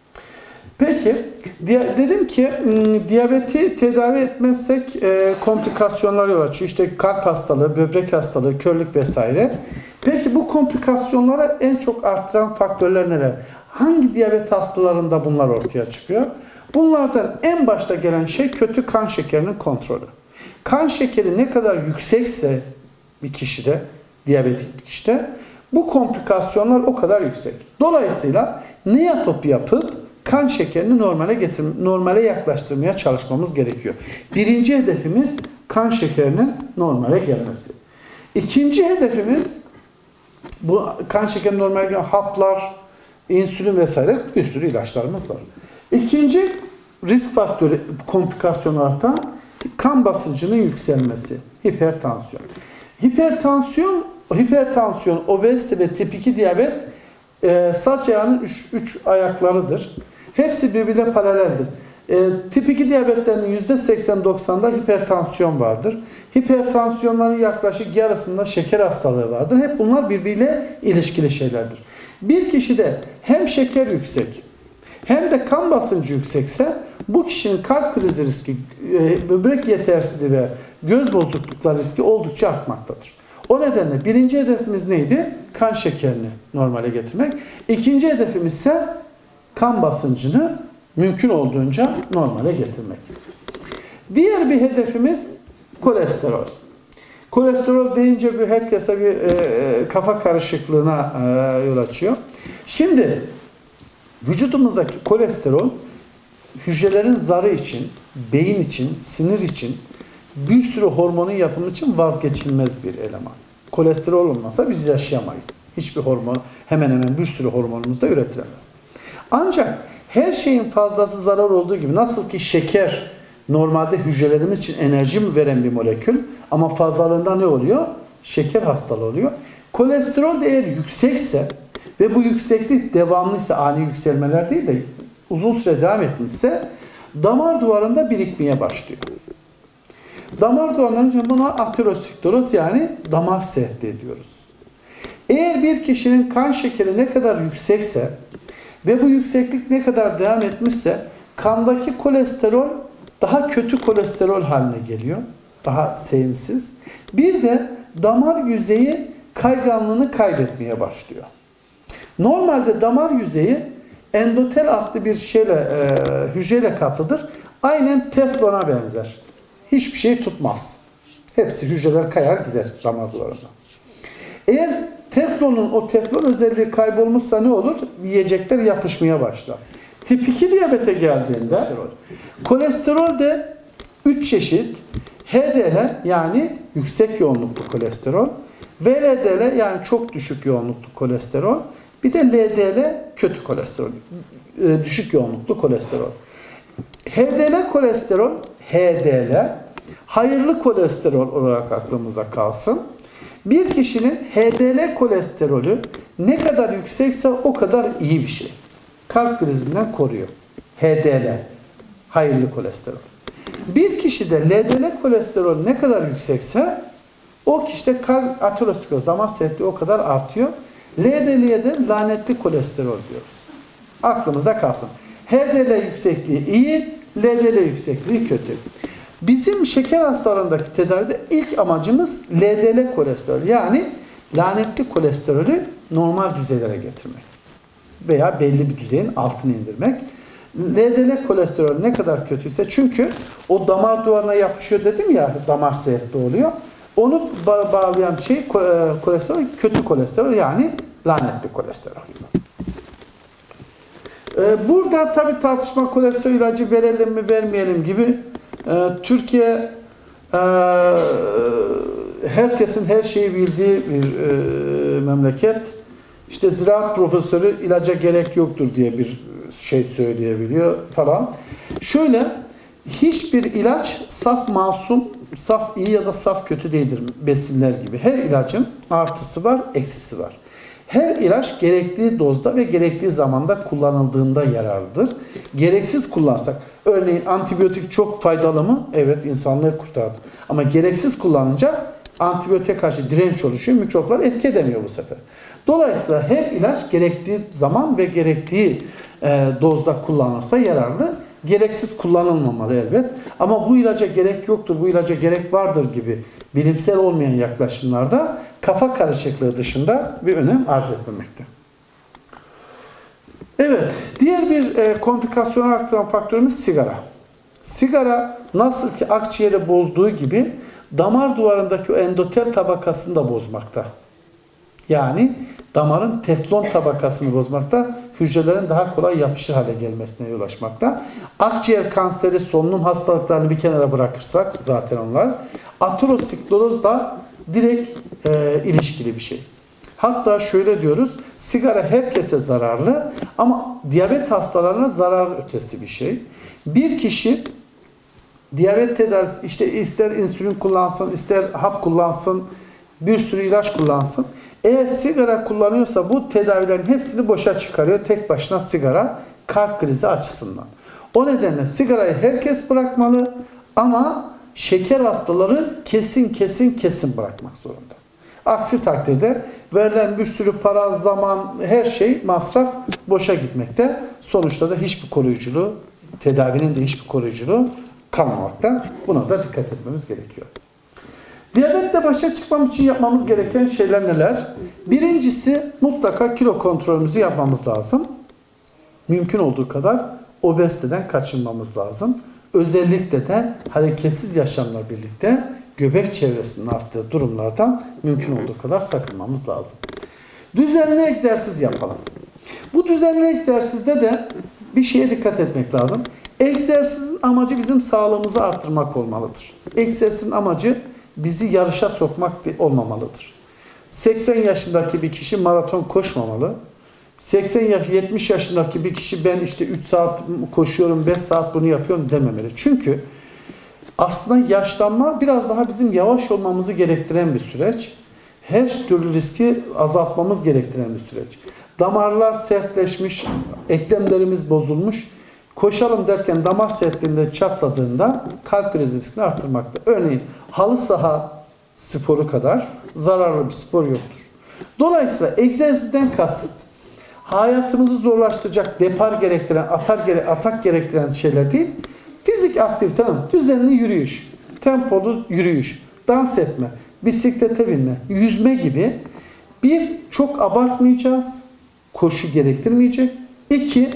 Peki, dedim ki diyabeti tedavi etmezsek e, komplikasyonlar yol açıyor. İşte kalp hastalığı, böbrek hastalığı, körlük vesaire. Peki bu komplikasyonları en çok arttıran faktörler neler? Hangi diyabet hastalarında bunlar ortaya çıkıyor? Bunlardan en başta gelen şey kötü kan şekerinin kontrolü. Kan şekeri ne kadar yüksekse bir kişide, diyabetik bir kişide bu komplikasyonlar o kadar yüksek. Dolayısıyla ne yapıp yapıp kan şekerini normale getir, normale yaklaştırmaya çalışmamız gerekiyor. Birinci hedefimiz kan şekerinin normale gelmesi. İkinci hedefimiz bu kan şekerinin normale gelen haplar, insülin vesaire bir sürü ilaçlarımız var. İkinci risk faktörü komplikasyonu artan kan basıncının yükselmesi, hipertansiyon. Hipertansiyon, hipertansiyon, obezite ve tip iki diyabet e, saç ayağının üç ayaklarıdır. Hepsi birbirine paraleldir. E, tip iki diyabetlerinin yüzde seksen doksanında hipertansiyon vardır. Hipertansiyonların yaklaşık yarısında şeker hastalığı vardır. Hep bunlar birbiriyle ilişkili şeylerdir. Bir kişide hem şeker yüksek hem de kan basıncı yüksekse bu kişinin kalp krizi riski, e, böbrek yetersizliği ve göz bozuklukları riski oldukça artmaktadır. O nedenle birinci hedefimiz neydi? Kan şekerini normale getirmek. İkinci hedefimiz ise kan basıncını mümkün olduğunca normale getirmek. Diğer bir hedefimiz kolesterol. Kolesterol deyince bir herkese bir e, kafa karışıklığına e, yol açıyor. Şimdi vücudumuzdaki kolesterol hücrelerin zarı için, beyin için, sinir için, bir sürü hormonun yapımı için vazgeçilmez bir eleman. Kolesterol olmasa biz yaşayamayız. Hiçbir hormon, hemen hemen bir sürü hormonumuz da üretilemez. Ancak her şeyin fazlası zarar olduğu gibi nasıl ki şeker normalde hücrelerimiz için enerji veren bir molekül ama fazlalığında ne oluyor? Şeker hastalığı oluyor. Kolesterol de eğer yüksekse ve bu yükseklik devamlıysa, ani yükselmeler değil de uzun süre devam etmişse damar duvarında birikmeye başlıyor. Damar duvarlarının için buna ateroskleroz yani damar sertliği diyoruz. Eğer bir kişinin kan şekeri ne kadar yüksekse Ve bu yükseklik ne kadar devam etmişse kandaki kolesterol daha kötü kolesterol haline geliyor. Daha sevimsiz. Bir de damar yüzeyi kayganlığını kaybetmeye başlıyor. Normalde damar yüzeyi endotel adlı bir şeyle, e, hücreyle kaplıdır. Aynen teflona benzer. Hiçbir şey tutmaz. Hepsi hücreler kayar gider damar duvarında. Eğer teflonun o teflon özelliği kaybolmuşsa ne olur? Yiyecekler yapışmaya başlar. Tip iki diyabete geldiğinde kolesterol de üç çeşit. H D L yani yüksek yoğunluklu kolesterol, V L D L yani çok düşük yoğunluklu kolesterol, bir de L D L kötü kolesterol, düşük yoğunluklu kolesterol. H D L kolesterol, H D L hayırlı kolesterol olarak aklımıza kalsın. Bir kişinin H D L kolesterolü ne kadar yüksekse o kadar iyi bir şey. Kalp krizinden koruyor. H D L hayırlı kolesterol. Bir kişide L D L kolesterol ne kadar yüksekse o kişide kalp ateroskleroz, damar sertliği o kadar artıyor. L D L'ye de lanetli kolesterol diyoruz. Aklımızda kalsın. H D L yüksekliği iyi, L D L yüksekliği kötü. Bizim şeker hastalarındaki tedavide ilk amacımız L D L kolesterol yani lanetli kolesterolü normal düzeylere getirmek. Veya belli bir düzeyin altına indirmek. L D L kolesterol ne kadar kötüyse çünkü o damar duvarına yapışıyor dedim ya damar sertliği oluyor. Onu ba bağlayan şey kolesterol kötü kolesterol yani lanetli kolesterol. Ee, burada tabi tartışma kolesterol ilacı verelim mi vermeyelim gibi. Ee, Türkiye e, herkesin her şeyi bildiği bir e, memleket. İşte ziraat profesörü ilaca gerek yoktur diye bir şey söyleyebiliyor falan. Şöyle hiçbir ilaç saf masum, saf iyi ya da saf kötü değildir besinler gibi. Her ilacın artısı var, eksisi var. Her ilaç gerektiği dozda ve gerektiği zamanda kullanıldığında yararlıdır. Gereksiz kullansak, örneğin antibiyotik çok faydalı mı? Evet, insanlığı kurtardı. Ama gereksiz kullanınca antibiyotiğe karşı direnç oluşuyor, mikroplar etki edemiyor bu sefer. Dolayısıyla her ilaç gerektiği zaman ve gerektiği e, dozda kullanılırsa yararlı. Gereksiz kullanılmamalı elbet. Ama bu ilaca gerek yoktur, bu ilaca gerek vardır gibi bilimsel olmayan yaklaşımlarda kafa karışıklığı dışında bir önem arz etmemekte. Evet, diğer bir e, komplikasyona aktaran faktörümüz sigara. Sigara nasıl ki akciğeri bozduğu gibi damar duvarındaki o endotel tabakasını da bozmakta. Yani damarın teflon tabakasını bozmakta, hücrelerin daha kolay yapışır hale gelmesine yol açmakta. Akciğer kanseri, solunum hastalıklarını bir kenara bırakırsak zaten onlar, aterosklerozla direkt e, ilişkili bir şey. Hatta şöyle diyoruz, sigara herkese zararlı ama diyabet hastalarına zarar ötesi bir şey. Bir kişi diyabet tedavisi, işte ister insülin kullansın, ister hap kullansın, bir sürü ilaç kullansın. Eğer sigara kullanıyorsa bu tedavilerin hepsini boşa çıkarıyor. Tek başına sigara kalp krizi açısından. O nedenle sigarayı herkes bırakmalı ama şeker hastaları kesin kesin kesin bırakmak zorunda. Aksi takdirde verilen bir sürü para, zaman, her şey masraf boşa gitmekte. Sonuçta da hiçbir koruyuculuğu, tedavinin de hiçbir koruyuculuğu kalmamakta. Buna da dikkat etmemiz gerekiyor. Diyabetle başa çıkmam için yapmamız gereken şeyler neler? Birincisi mutlaka kilo kontrolümüzü yapmamız lazım. Mümkün olduğu kadar obeziteden kaçınmamız lazım. Özellikle de hareketsiz yaşamla birlikte göbek çevresinin arttığı durumlardan mümkün olduğu kadar sakınmamız lazım. Düzenli egzersiz yapalım. Bu düzenli egzersizde de bir şeye dikkat etmek lazım. Egzersizin amacı bizim sağlığımızı arttırmak olmalıdır. Egzersizin amacı bizi yarışa sokmak olmamalıdır. seksen yaşındaki bir kişi maraton koşmamalı. seksen yaş, yetmiş yaşındaki bir kişi ben işte üç saat koşuyorum, beş saat bunu yapıyorum dememeli. Çünkü aslında yaşlanma biraz daha bizim yavaş olmamızı gerektiren bir süreç. Her türlü riski azaltmamız gerektiren bir süreç. Damarlar sertleşmiş, eklemlerimiz bozulmuş. Koşalım derken damar sertliğinde çatladığında kalp krizi riskini artırmakta. Örneğin halı saha sporu kadar zararlı bir spor yoktur. Dolayısıyla egzersizden kasıt hayatımızı zorlaştıracak, depar gerektiren, atar gere atak gerektiren şeyler değil. Fizik aktivite, düzenli yürüyüş, tempolu yürüyüş, dans etme, bisiklete binme, yüzme gibi. Bir, çok abartmayacağız. Koşu gerektirmeyecek. İki,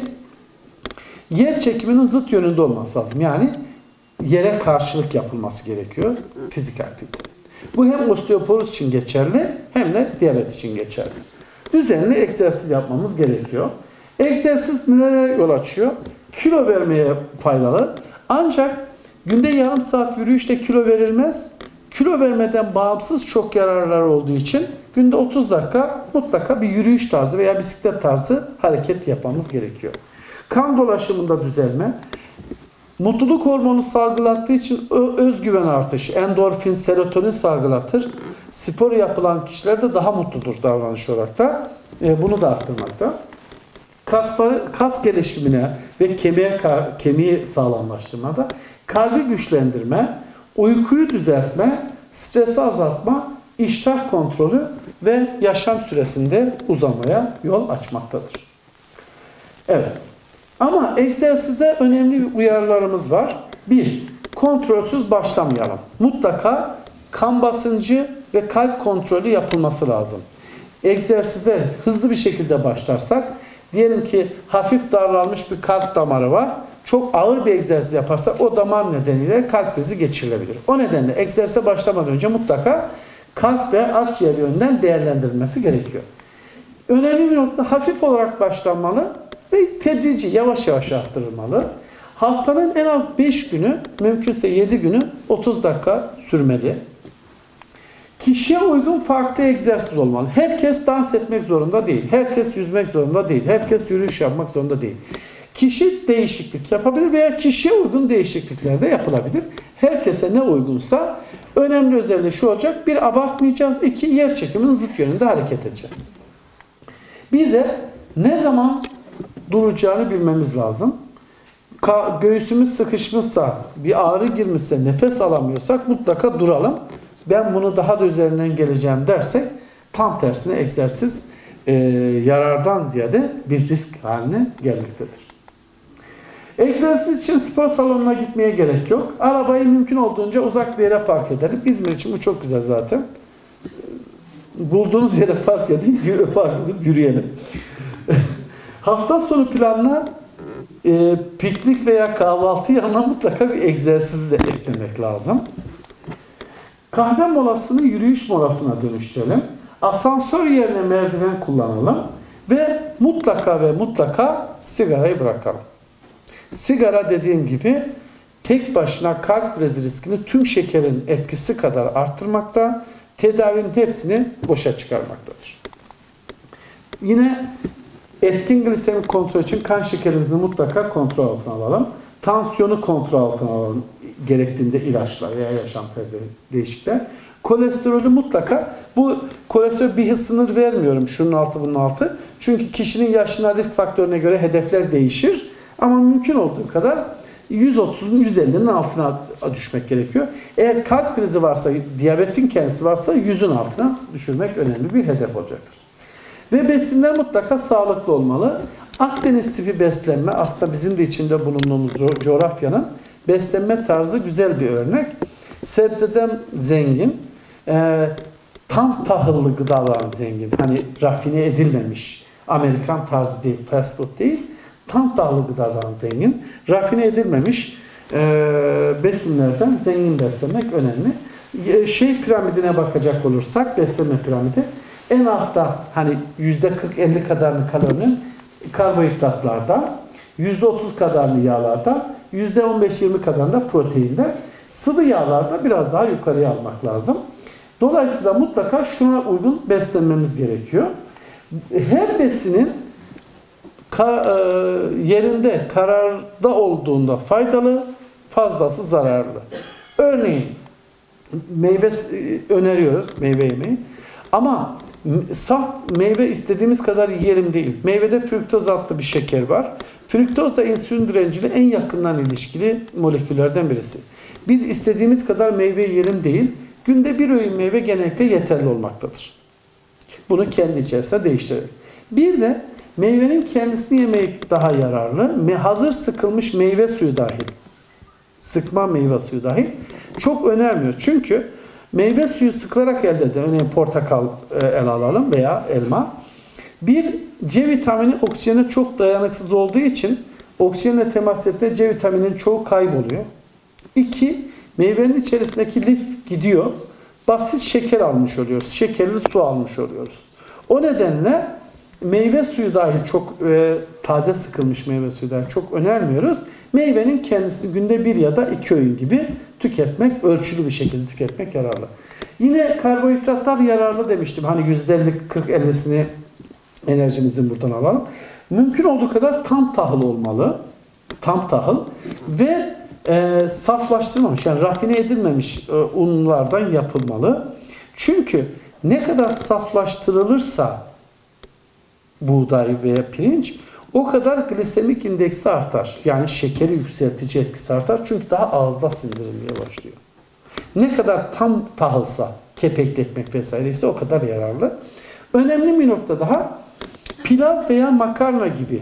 yer çekiminin zıt yönünde olması lazım. Yani yere karşılık yapılması gerekiyor fizik aktivite. Bu hem osteoporoz için geçerli hem de diyabet için geçerli. Düzenli egzersiz yapmamız gerekiyor. Egzersiz nelere yol açıyor? Kilo vermeye faydalı. Ancak günde yarım saat yürüyüşle kilo verilmez. Kilo vermeden bağımsız çok yararlar olduğu için günde otuz dakika mutlaka bir yürüyüş tarzı veya bisiklet tarzı hareket yapmamız gerekiyor. Kan dolaşımında düzelme, mutluluk hormonu salgılattığı için özgüven artışı, endorfin, serotonin salgılatır. Spor yapılan kişiler de daha mutludur davranış olarak da. Bunu da arttırmakta. Kasları, kas gelişimine ve kemiğe, kemiği sağlamlaştırmada, kalbi güçlendirme, uykuyu düzeltme, stresi azaltma, iştah kontrolü ve yaşam süresinde uzamaya yol açmaktadır. Evet. Ama egzersize önemli uyarılarımız var. Bir, kontrolsüz başlamayalım. Mutlaka kan basıncı ve kalp kontrolü yapılması lazım. Egzersize hızlı bir şekilde başlarsak, diyelim ki hafif daralmış bir kalp damarı var. Çok ağır bir egzersiz yaparsak o damar nedeniyle kalp krizi geçirilebilir. O nedenle egzersize başlamadan önce mutlaka kalp ve akciğer yönünden değerlendirilmesi gerekiyor. Önemli bir nokta, hafif olarak başlanmalı ve tedrici, yavaş yavaş arttırılmalı. Haftanın en az beş günü, mümkünse yedi günü otuz dakika sürmeli. Kişiye uygun farklı egzersiz olmalı. Herkes dans etmek zorunda değil. Herkes yüzmek zorunda değil. Herkes yürüyüş yapmak zorunda değil. Kişi değişiklik yapabilir veya kişiye uygun değişiklikler de yapılabilir. Herkese ne uygunsa önemli özelliği şu olacak. Bir, abartmayacağız. İki, yer çekiminin zıt yönünde hareket edeceğiz. Bir de ne zaman duracağını bilmemiz lazım. Göğsümüz sıkışmışsa, bir ağrı girmişse, nefes alamıyorsak mutlaka duralım. Ben bunu daha da üzerinden geleceğim dersek tam tersine egzersiz e, yarardan ziyade bir risk haline gelmektedir. Egzersiz için spor salonuna gitmeye gerek yok. Arabayı mümkün olduğunca uzak bir yere park edelim. İzmir için bu çok güzel zaten. Bulduğunuz yere park edin, park edip yürüyelim. Hafta sonu planına e, piknik veya kahvaltı yanına mutlaka bir egzersiz de eklemek lazım. Kahve molasını yürüyüş molasına dönüştürelim. Asansör yerine merdiven kullanalım. Ve mutlaka ve mutlaka sigarayı bırakalım. Sigara dediğim gibi tek başına kalp krizi riskini tüm şekerin etkisi kadar arttırmakta, tedavinin hepsini boşa çıkarmaktadır. Yine etkin glisemik kontrol için kan şekerinizi mutlaka kontrol altına alalım. Tansiyonu kontrol altına alalım gerektiğinde ilaçlar veya yaşam tarzı değişiklikler. Kolesterolü mutlaka, bu kolesterol bir sınır vermiyorum şunun altı bunun altı. Çünkü kişinin yaşına, risk faktörüne göre hedefler değişir. Ama mümkün olduğu kadar yüz otuzun yüz ellinin altına düşmek gerekiyor. Eğer kalp krizi varsa, diyabetin kendisi varsa yüzün altına düşürmek önemli bir hedef olacaktır. Ve besinler mutlaka sağlıklı olmalı. Akdeniz tipi beslenme aslında bizim de içinde bulunduğumuz coğrafyanın beslenme tarzı güzel bir örnek. Sebzeden zengin, e, tam tahıllı gıdalardan zengin. Hani rafine edilmemiş, Amerikan tarzı değil, fast food değil. Tam tahıllı gıdadan zengin, rafine edilmemiş e, besinlerden zengin beslemek önemli. E, şey piramidine bakacak olursak, beslenme piramidi, en altta hani yüzde kırk elli kadarını kalorinin karbonhidratlardan, yüzde otuz kadarını yağlardan, yüzde on beş yirmi kadarını da proteinden, sıvı yağlarda biraz daha yukarıya almak lazım. Dolayısıyla mutlaka şuna uygun beslenmemiz gerekiyor. Her besinin yerinde, kararda olduğunda faydalı, fazlası zararlı. Örneğin meyve öneriyoruz, meyve yemeği. Ama saf meyve istediğimiz kadar yiyelim değil. Meyvede fruktoz adlı bir şeker var. Fruktoz da insülin direnciyle en yakından ilişkili moleküllerden birisi. Biz istediğimiz kadar meyve yiyelim değil, günde bir öğün meyve genellikle yeterli olmaktadır. Bunu kendi içerisinde değiştirelim. Bir de meyvenin kendisini yemek daha yararlı. Hazır sıkılmış meyve suyu dahil, sıkma meyve suyu dahil çok önermiyor. Çünkü meyve suyu sıkılarak elde edilen, örneğin portakal ele alalım veya elma. Bir, C vitamini oksijene çok dayanıksız olduğu için oksijenle temas ettiğinde C vitaminin çoğu kayboluyor. İki, meyvenin içerisindeki lif gidiyor. Basit şeker almış oluyoruz. Şekerli su almış oluyoruz. O nedenle meyve suyu dahil çok e, taze sıkılmış meyve suyu dahil çok önermiyoruz. Meyvenin kendisini günde bir ya da iki öğün gibi tüketmek, ölçülü bir şekilde tüketmek yararlı. Yine karbonhidratlar yararlı demiştim. Hani yüzde elli kırk ellisini enerjimizin buradan alalım. Mümkün olduğu kadar tam tahıl olmalı. Tam tahıl ve e, saflaştırılmamış, yani rafine edilmemiş e, unlardan yapılmalı. Çünkü ne kadar saflaştırılırsa buğday veya pirinç, o kadar glisemik indeksi artar. Yani şekeri yükseltici etkisi artar. Çünkü daha ağızda sindirilmeye başlıyor. Ne kadar tam tahılsa, kepekli ekmek vesaire ise o kadar yararlı. Önemli bir nokta daha, pilav veya makarna gibi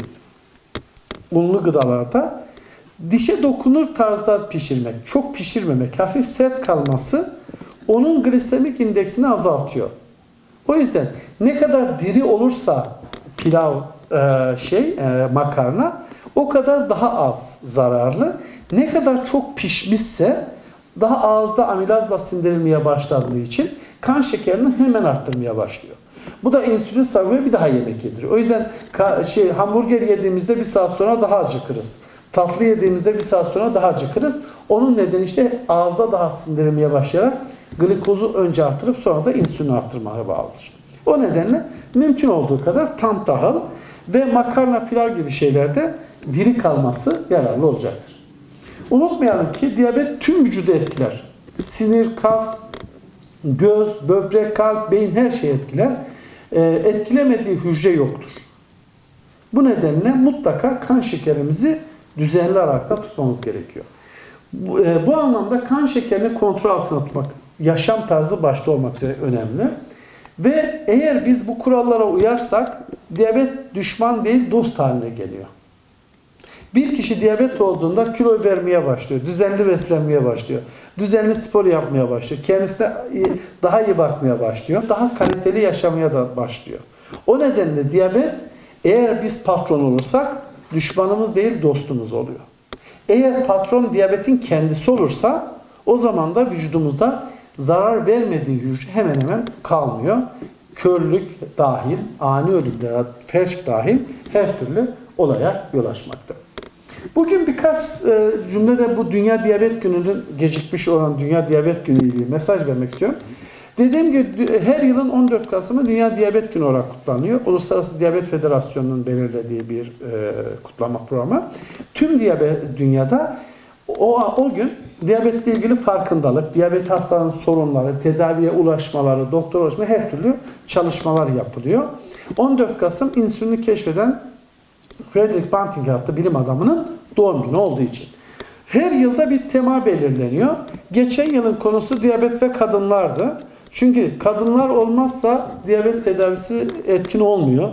unlu gıdalarda dişe dokunur tarzda pişirmek, çok pişirmemek, hafif sert kalması onun glisemik indeksini azaltıyor. O yüzden ne kadar diri olursa pilav, e, şey e, makarna o kadar daha az zararlı. Ne kadar çok pişmişse daha ağızda amilazla sindirilmeye başlandığı için kan şekerini hemen arttırmaya başlıyor. Bu da insülin salgılıyor, bir daha yemek yediriyor. O yüzden şey hamburger yediğimizde bir saat sonra daha acıkırız. Tatlı yediğimizde bir saat sonra daha acıkırız. Onun nedeni işte ağızda daha sindirilmeye başlayarak glikozu önce artırıp sonra da insülini arttırmaya bağlıdır. O nedenle mümkün olduğu kadar tam tahıl ve makarna, pilav gibi şeylerde diri kalması yararlı olacaktır. Unutmayalım ki diyabet tüm vücudu etkiler. Sinir, kas, göz, böbrek, kalp, beyin her şeyi etkiler. E, etkilemediği hücre yoktur. Bu nedenle mutlaka kan şekerimizi düzenli olarak da tutmamız gerekiyor. Bu, e, bu anlamda kan şekerini kontrol altına tutmak, yaşam tarzı başta olmak üzere önemli. Ve eğer biz bu kurallara uyarsak diyabet düşman değil dost haline geliyor. Bir kişi diyabet olduğunda kilo vermeye başlıyor, düzenli beslenmeye başlıyor, düzenli spor yapmaya başlıyor, kendisine daha iyi bakmaya başlıyor, daha kaliteli yaşamaya da başlıyor. O nedenle diyabet, eğer biz patron olursak düşmanımız değil dostumuz oluyor. Eğer patron diyabetin kendisi olursa o zaman da vücudumuzda zarar vermediği hücre hemen hemen kalmıyor. Körlük dahil, ani ölüm de felç dahil her türlü olaya yol açmakta. Bugün birkaç e, cümlede bu Dünya Diyabet Günü'nün gecikmiş olan Dünya Diyabet Günü ile ilgili mesaj vermek istiyorum. Dediğim gibi her yılın on dört Kasım'ı Dünya Diyabet Günü olarak kutlanıyor. Uluslararası Diyabet Federasyonu'nun belirlediği bir e, kutlama programı. Tüm diyabet dünyada o, o gün diyabetle ilgili farkındalık, diyabet hastalarının sorunları, tedaviye ulaşmaları, doktora ulaşma her türlü çalışmalar yapılıyor. on dört Kasım insülini keşfeden Frederick Banting adlı bilim adamının doğum günü olduğu için. Her yılda bir tema belirleniyor. Geçen yılın konusu diyabet ve kadınlardı. Çünkü kadınlar olmazsa diyabet tedavisi etkin olmuyor.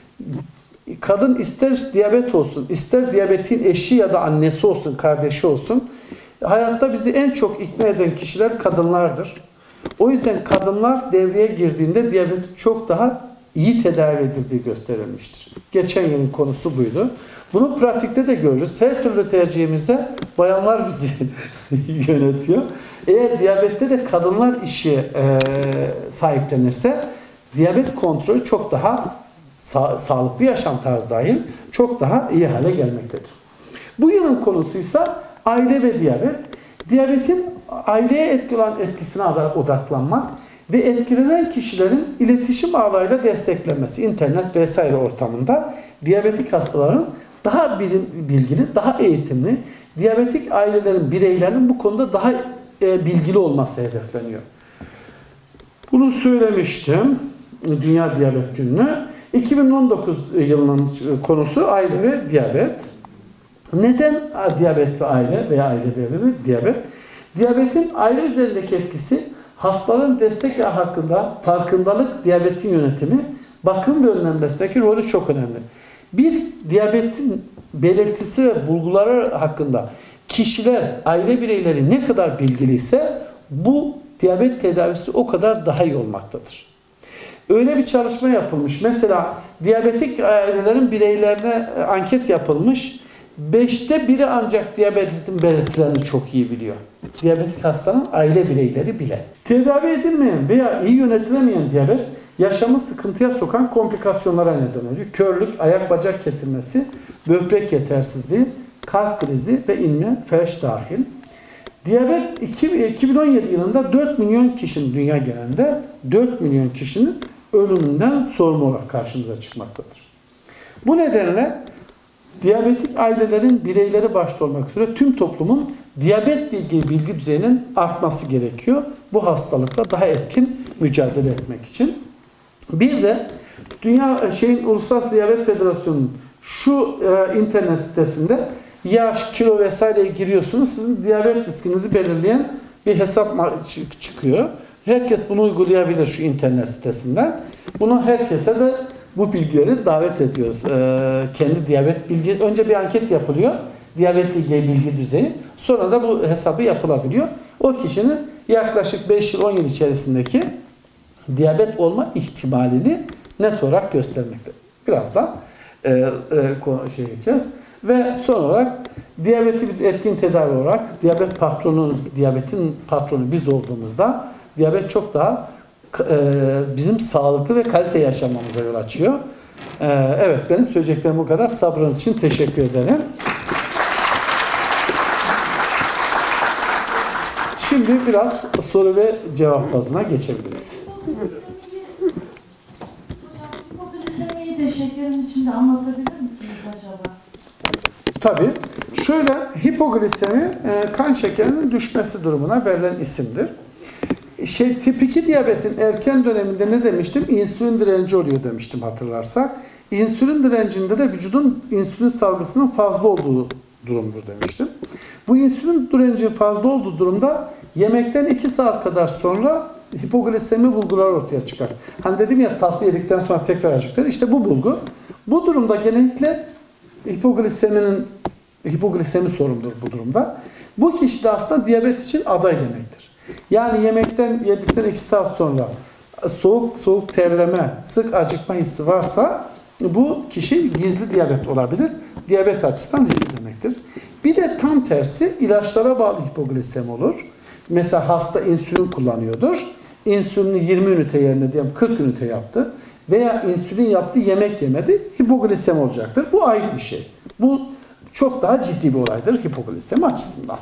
Kadın ister diyabet olsun, ister diyabetin eşi ya da annesi olsun, kardeşi olsun. Hayatta bizi en çok ikna eden kişiler kadınlardır. O yüzden kadınlar devreye girdiğinde diyabeti çok daha iyi tedavi edildiği gösterilmiştir. Geçen yılın konusu buydu. Bunu pratikte de görürüz. Her türlü tercihimizde bayanlar bizi yönetiyor. Eğer diyabette de kadınlar işi e, sahiplenirse diyabet kontrolü çok daha sa sağlıklı yaşam tarzı dahil çok daha iyi hale gelmektedir. Bu yılın konusuysa aile ve diyabet. Diyabetin aileye etki olan etkisine odaklanmak ve etkilenen kişilerin iletişim ağlarıyla desteklenmesi, internet vesaire ortamında diyabetik hastaların daha bilim, bilgili, daha eğitimli, diyabetik ailelerin, bireylerin bu konuda daha e, bilgili olması hedefleniyor. Bunu söylemiştim Dünya Diyabet Günü'nü. iki bin on dokuz yılının konusu aile ve diyabet. Neden diyabet ve aile veya aile ve diyabet? Diyabetin aile üzerindeki etkisi, hastaların destek hakkında farkındalık, diyabetin yönetimi, bakım ve önlenmesindeki rolü çok önemli. Bir diyabetin belirtisi ve bulguları hakkında kişiler, aile bireyleri ne kadar bilgiliyse bu diyabet tedavisi o kadar daha iyi olmaktadır. Öyle bir çalışma yapılmış. Mesela diyabetik ailelerin bireylerine anket yapılmış. Beşte biri ancak diyabetin belirtilerini çok iyi biliyor. Diyabetik hastanın aile bireyleri bile. Tedavi edilmeyen veya iyi yönetilemeyen diyabet yaşamı sıkıntıya sokan komplikasyonlara neden oluyor. Körlük, ayak bacak kesilmesi, böbrek yetersizliği, kalp krizi ve inme, felç dahil. Diyabet iki bin on yedi yılında dört milyon kişinin dünya genelinde dört milyon kişinin ölümünden sorumlu olarak karşımıza çıkmaktadır. Bu nedenle diyabetik ailelerin bireyleri başta olmak üzere tüm toplumun diyabetle ilgili bilgi düzeyinin artması gerekiyor. Bu hastalıkla daha etkin mücadele etmek için. Bir de Dünya şeyin Uluslararası Diyabet Federasyonu'nun şu e, internet sitesinde yaş, kilo vesaireye giriyorsunuz. Sizin diyabet riskinizi belirleyen bir hesap çıkıyor. Herkes bunu uygulayabilir şu internet sitesinden. Bunu herkese de bu bilgileri davet ediyoruz. Ee, kendi diyabet bilgi, önce bir anket yapılıyor. Diyabetle ilgili bilgi düzeyi. Sonra da bu hesabı yapılabiliyor. O kişinin yaklaşık beş yıl on yıl içerisindeki diyabet olma ihtimalini net olarak göstermekte. Birazdan e, e, şey geçeceğiz. Ve son olarak diyabeti biz etkin tedavi olarak diyabet patronu, diyabetin patronu biz olduğumuzda diyabet çok daha e, bizim sağlıklı ve kalite yaşamamıza yol açıyor. E, evet, benim söyleyeceklerim bu kadar. Sabrınız için teşekkür ederim. Şimdi biraz soru ve cevap fazına geçebiliriz. Hipoglisemiyi de şekerin içinde anlatabilir misiniz acaba? Tabii. Şöyle, hipoglisemi e, kan şekerinin düşmesi durumuna verilen isimdir. Şey, tip iki diyabetin erken döneminde ne demiştim? İnsülin direnci oluyor demiştim hatırlarsak. İnsülin direncinde de vücudun insülin salgısının fazla olduğu durumdur demiştim. Bu insülin direncinin fazla olduğu durumda yemekten iki saat kadar sonra hipoglisemi bulgular ortaya çıkar. Hani dedim ya, tatlı yedikten sonra tekrar acıklar. İşte bu bulgu. Bu durumda genellikle hipogliseminin hipoglisemi sorumludur bu durumda. Bu kişi de aslında diyabet için aday demektir. Yani yemekten yedikten iki saat sonra soğuk soğuk terleme, sık acıkma hissi varsa bu kişi gizli diyabet olabilir. Diyabet açısından riskli demektir. Bir de tam tersi ilaçlara bağlı hipoglisemi olur. Mesela hasta insülin kullanıyordur. İnsülini yirmi ünite yerine diyelim kırk ünite yaptı. Veya insülin yaptı, yemek yemedi. Hipoglisemi olacaktır. Bu ayrı bir şey. Bu çok daha ciddi bir olaydır hipoglisemi açısından.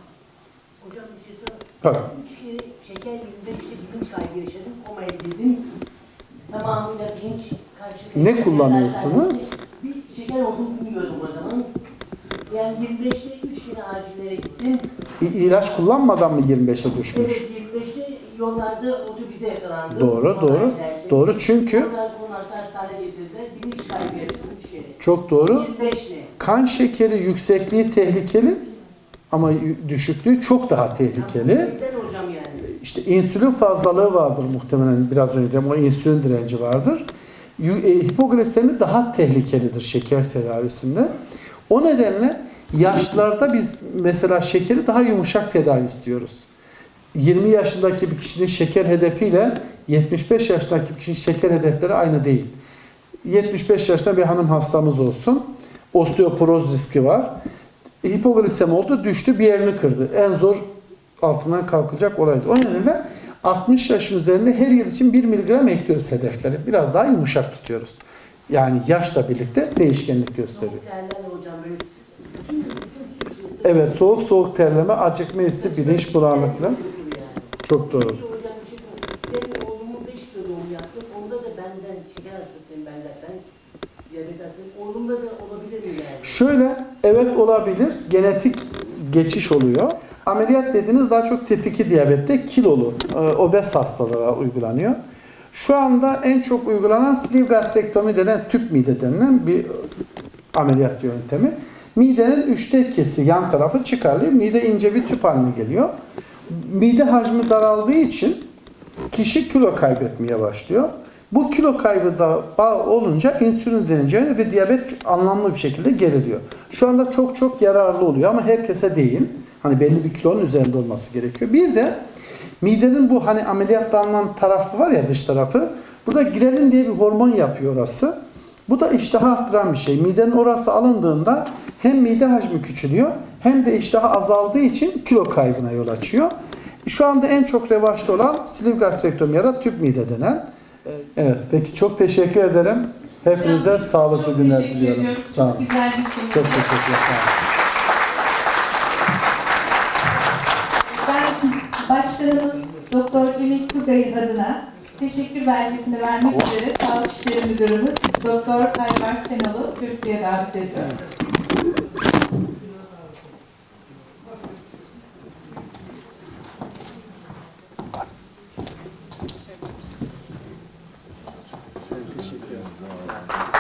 Hocam bir şey söyleyeyim. Tabii. Üç kere şeker yirmi beşte bilinç kaybı yaşadım. Komaya girdim. Tamamıyla bilinç karşı. Ne kullanıyorsunuz? Bir şeker olduğunu bilmiyordum o zaman. Yani yirmi beşte üç kere acillere gittim. İ- İlaç kullanmadan mı yirmi beşe düşmüş? Evet, yirmi beşte yollarda otobüse yakalandım. Doğru, doğru. Doğru, çünkü Onlar konakta hastane getirdiler. Bilinç kaybı yaşadım üç kere. çok doğru. yirmi beşle. Kan şekeri yüksekliği tehlikeli ama düşüklüğü çok daha tehlikeli. Neden hocam yani? İşte insülin fazlalığı vardır muhtemelen, biraz önce dedim, o insülin direnci vardır. Hipoglisemi daha tehlikelidir şeker tedavisinde. O nedenle yaşlılarda biz mesela şekeri daha yumuşak tedavi istiyoruz. yirmi yaşındaki bir kişinin şeker hedefiyle yetmiş beş yaşındaki bir kişinin şeker hedefleri aynı değil. yetmiş beş yaşında bir hanım hastamız olsun. Osteoporoz riski var. Hipoglisemi oldu, düştü, bir yerini kırdı. En zor altından kalkacak olaydı. O nedenle altmış yaşın üzerinde her yıl için bir miligram ekliyoruz hedefleri. Biraz daha yumuşak tutuyoruz. Yani yaşla birlikte değişkenlik gösteriyor. Soğuk terlerle hocam böyle bütün, bütün su içmesi. Evet, soğuk soğuk terleme, acıkma hissi, bilinç bulanıklığı. Çok doğru. Hocam bir şey söyleyeyim. Benim oğlumun beş kilo doğum yaptım. Onda da benden şeker hastasıyım ben zaten. Diyabet hastayım. Oğlumda da olabilir mi yani? Şöyle, evet olabilir. Genetik geçiş oluyor. Ameliyat dediğiniz daha çok tip iki diyabette kilolu, e, obez hastalara uygulanıyor. Şu anda en çok uygulanan sleeve gastrektomi denen tüp mide denilen bir ameliyat yöntemi. Midenin üçte ikisi yan tarafı çıkarılıyor. Mide ince bir tüp haline geliyor. Mide hacmi daraldığı için kişi kilo kaybetmeye başlıyor. Bu kilo kaybı da bağ olunca insülin direnci ve diyabet anlamlı bir şekilde geriliyor. Şu anda çok çok yararlı oluyor ama herkese değil. Hani belli bir kilonun üzerinde olması gerekiyor. Bir de midenin bu hani ameliyatlanan tarafı var ya, dış tarafı. Burada grelin diye bir hormon yapıyor orası. Bu da iştahı arttıran bir şey. Midenin orası alındığında hem mide hacmi küçülüyor hem de iştahı azaldığı için kilo kaybına yol açıyor. Şu anda en çok revaçta olan sleeve gastrektomi ya da tüp mide denen. Evet, peki çok teşekkür ederim. Hepinize Hocam, sağlıklı çok günler teşekkür diliyorum. ediyoruz. Sağ olun. Çok güzel bir sunum. Çok teşekkürler. Sağ olun. Ben başkanımız Doktor Cemil Tugay'ın adına teşekkür belgesini vermek üzere Sağlık İşleri Müdürümüz Doktor Ayvar Şenol'u kürsüye davet ediyorum. Teşekkür ederim.